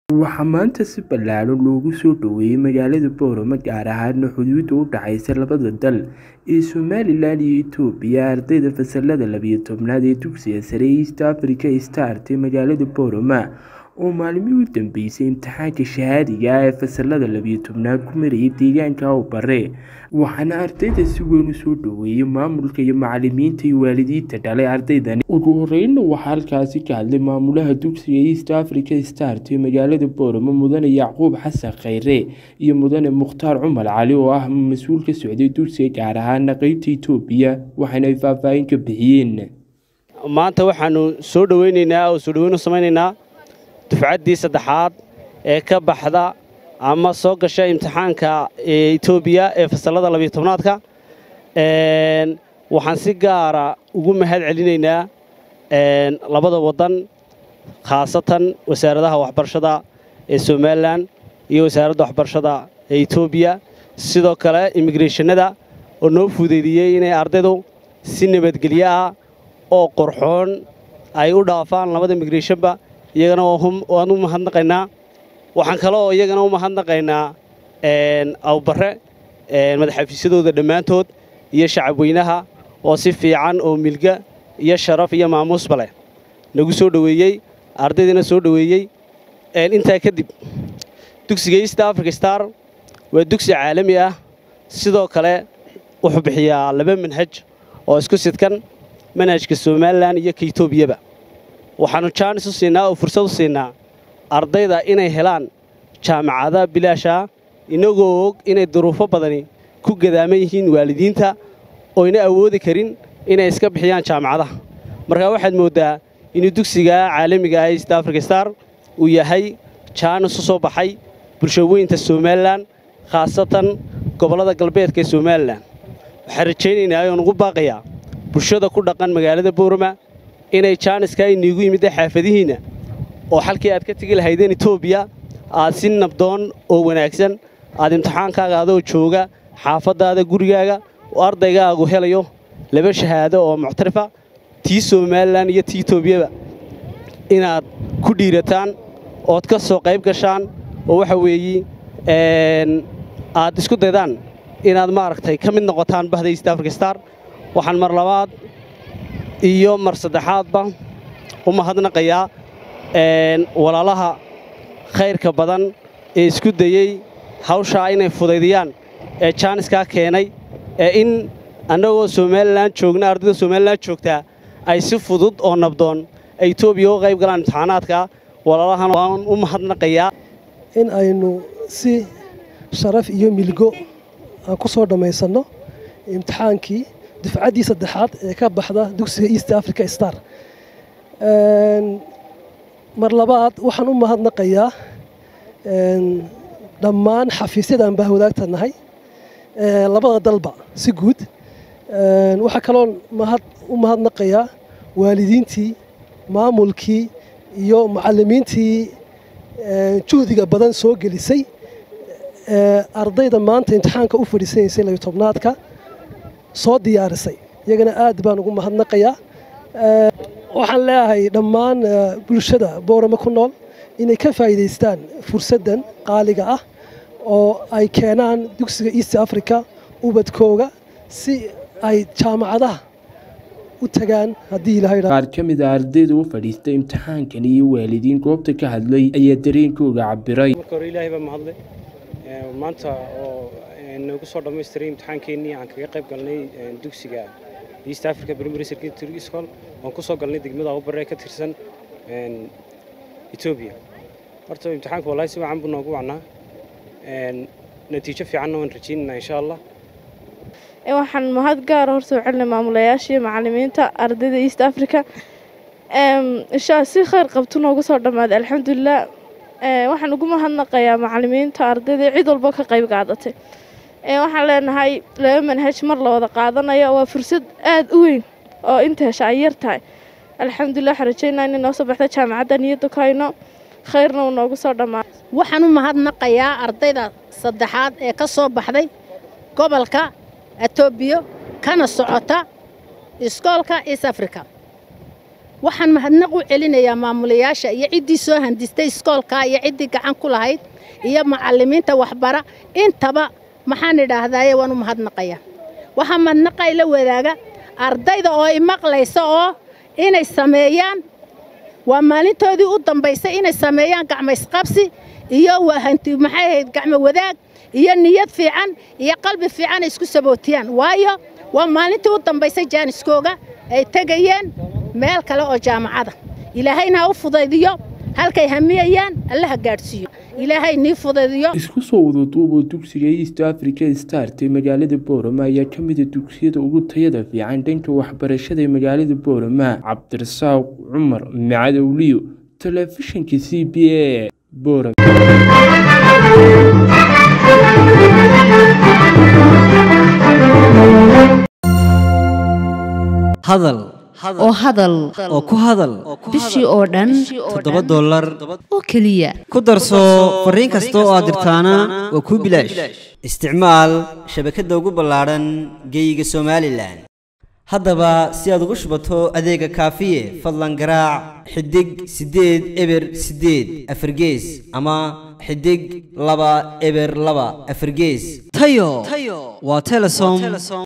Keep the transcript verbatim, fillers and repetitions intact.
waxaa maanta si ballaaran loogu soo dhoweeyey magaalada Boorama gaar ahaan xuduudda u dhaxaysa labada dal ee Somaliland iyo Itoobiya. Ardayda fasalada labiyo tobnaad ee dugsiga sare ee East Africa Start ee magaalada Boorama oo maalmihii u dambeysay imtixaanka shahaadiga ah ee fasalada labiyo tobnaad ku marayay deegaanka Awbare, waxaana ardayda si weyn u soo dhoweeyey maamulka iyo macallimiinta iyo waalidiinta dhalay ardaydani. Ugu horreynna waxaa halkaasi ka hadlay maamulaha dugsiga East Africa Start ee magaalada Boorama, Mudane Yacquub Xasan Khayre iyo Mudane Mukhtaar Cumar Cali oo ah mas'uul ka socday dugsiga gaar ahaan qaybta Itoobiya, waxaana ay faahfaahin ka bixiyeen. maanta waxaanu soo dhaweynaynaa oo soo dhaweyn u samaynaynaa dufcaddii saddexaad ee ka baxda ama soo gasha imtixaanka Itoobiya ee fasalada labiyo tobnaadka. een waxaan si gaar ah ugu mahad celinaynaa een labada wadan, khaasatan wasaaradda waxbarashada ee Somaliland iyo wasaaradda waxbarashada ee Itoobiya, sidoo kale immigrationada oo noo fududeeyay inay ardaydu si nabadgelyo ah oo qorxoon ay u dhaafaan labada immigrationba. iyagana waan u mahadnaqaynaa. waxaan kale oo iyagana u mahadnaqaynaa een Awbare een madaxafiisyadooda dhammaantood iyo shacabweynaha oo si fiican oo milga iyo sharaf iyo maamuusba leh nagu soo dhaweeyay, ardaydina soo dhaweeyay. een intaa kadib dugsiga East Africa Star waa dugsi caalami ah, sidoo kale wuxuu bixiyaa laba manhaj oo isku sidkan, manhajka Somaliland iyo ka Itoobiyaba. waxaanu chance u siinaa oo fursad u siinaa ardayda inay helaan jaamacada bilaasha, inagoo og inay duruufo badani ku gadaaman yihiin waalidiinta oo ina awoodi karin inay iska bixiyaan jaamacadaha. marka waxaad moodaa inuu dugsiga caalamiga ah East Africa Star uu yahay chance u soo baxay bulshooyinka Somaliland, khaasatan gobolada galbeedka ee Somaliland. waxaan rajaynaynaa inuu ugu baaqayaa bulshada ku dhaqan magaalada Boorama inay jaaniska inigu yimid xaafadihiina oo halkii aad ka tagi lahaydeen Itoobiya aad si nabdoon oo wanaagsan aad imtixaankaaga adoo jooga xaafadaada gurigaaga oo ardaygaagu helayo laba shahaado oo muctarifa, tii Somaliland iyo tii Itoobiyaba, inaad ku dhiirataan oo ka soo qayb gashaan oo waxa weeyi een aad isku daydaan inaad maaragtay ka mid noqotaan bahda East Africa Star. waxaan mar labaad iyo mar saddexaadba u mahadnaqayaa een walaalaha khayrka badan ee isku dayay hawsha inay fudaydiyaan ee chance-ka keenay ee in annagoo Somaliland joogna ardayda Somaliland joogta ay si fudud oo nabdoon ay Itoobiya uga qayb galaan imtixaanaadka. walaalahan waan u mahadnaqayaa in aynu si sharaf iyo milgo ku soo dhameysano imtixaankii dufcaddii saddexaad ee ka baxda dugsiga East Africa Star. een mar labaad waxaan u mahadnaqayaa een dhammaan xafiisyadan baa wadaagtanahay ee labada dalba si guud. een waxa kale oo mahad u mahadnaqayaa waalidiintii, maamulkii iyo macallimiintii ee juhdiga badan soo gelisay ee ardayda maanta imtixaanka u fadhiisanayay labiyo tobnaadka soo diyaarisay. iyagana aad baan ugu mahadnaqayaa. waxaan leeyahay dhammaan bulshada Boorama ku nool inay ka faa'iideystaan fursaddan qaaliga ah oo ay keenaan dugsiga East Africa ubadkooga si ay jaamacadaha u tagaan haddii Ilaahay qaar ka mid ah ardayda u fadhiistay imtixaankan iyo waalidiin goobta ka hadlay ayaa dareenkooda cabiray. marka hore Ilaahay baa mahadlay maanta oo nagu soo dhameystiray imtixaankeenii aan kaga qayb galnay dugsiga East Africa Primary Secondary School oo ku soo galnay degmada Awbare ka tirsan een Itoobiya. horta imtixaanku wallahi si wacan buu noogu wacnaa, een natiijo fiican oo rajaynaynaa insha Allah. ee waxaan mahad gaar ah soo celinay maamulayaasha iyo macallimiinta ardayda East Africa een insha Allah si khayr qabto noogu soo dhamaad alxamdulillah. ee waxaan ugu mahadnaqayaa macallimiinta ardayda cid walba ka qayb qaadatay. ee waxaan leenahay laba manhaj mar la wada qaadanayo waa fursad aad u weyn oo inta hesha ay yartahay. alxamdulillah xarajeynaa in noo soo baxda jaamacadda niyadda kayno khayrna uu noogu soo dhamaa. waxaan u mahadnaqayaa ardayda saddexaad ee ka soo baxday gobolka Itoobiya kana socota iskoolka East Africa. waxaan mahadnaq u celinayaa maamulayaasha iyo ciddii soo handistay iskoolka iyo ciddii gacan ku lahayd iyo macallimiinta waxbara intaba maxaan idhaahdaaye waan u mahadnaqayaa waxaa mahadnaqay la wadaaga ardayda oo i maqlaysa oo inay sameeyaan waa maalintoodii u dambaysay inay sameeyaan gacmo isqabsi iyo wahanti maxay ahayd gacmo wadaag iyo niyad fiican iyo qalbi fiican isku sabootiyaan waayo waa maalintii u dambaysay jaaniskooga ay tagayeen meel kale oo jaamacada ilaahayna u fudaydiyo halkay hamiyayaan allaha gaadhsiiyo ilaahay nii fudaydiyo isku soo wada duubo dugsiga East Africa Start ee magaalada Boorama ayaa ka mid ah dugsiyada ugu tayada fiican dhanka waxbarashada ee magaalada Boorama Cabdirasaaq Cumar Macadowliyo telefishinka C B A Boorama hadal oo hadal oo ku hadal bishii oo dhan toddoba dollar oo kaliya ku darso fariin kasta oo aad dirtaana waa ku bilaash isticmaal shabakadda ugu ballaaran geyga Soomaaliland haddaba si aad ugu shubato adeega kaafiye fadlan garaac xidig sideed eber sideed afar gees ama xidig laba eber laba afar gees tayo waa Telesom